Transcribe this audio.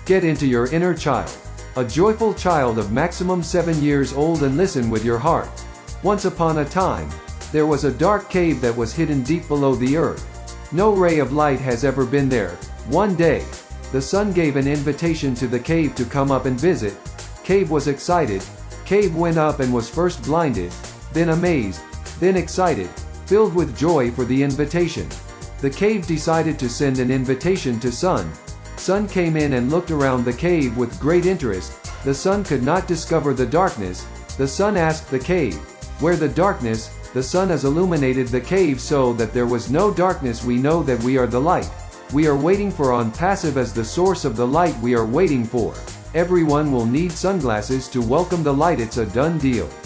Get into your inner child. A joyful child of maximum 7 years old, and listen with your heart. Once upon a time, there was a dark cave that was hidden deep below the earth. No ray of light has ever been there. One day, the sun gave an invitation to the cave to come up and visit. Cave was excited. Cave went up and was first blinded, then amazed, then excited, filled with joy for the invitation. The cave decided to send an invitation to Sun. Sun came in and looked around the cave with great interest. The sun could not discover the darkness. The sun asked the cave, "Where the darkness?" The sun has illuminated the cave so that there was no darkness. We know that we are the light. We are waiting for Onpassive as the source of the light we are waiting for. Everyone will need sunglasses to welcome the light. It's a done deal.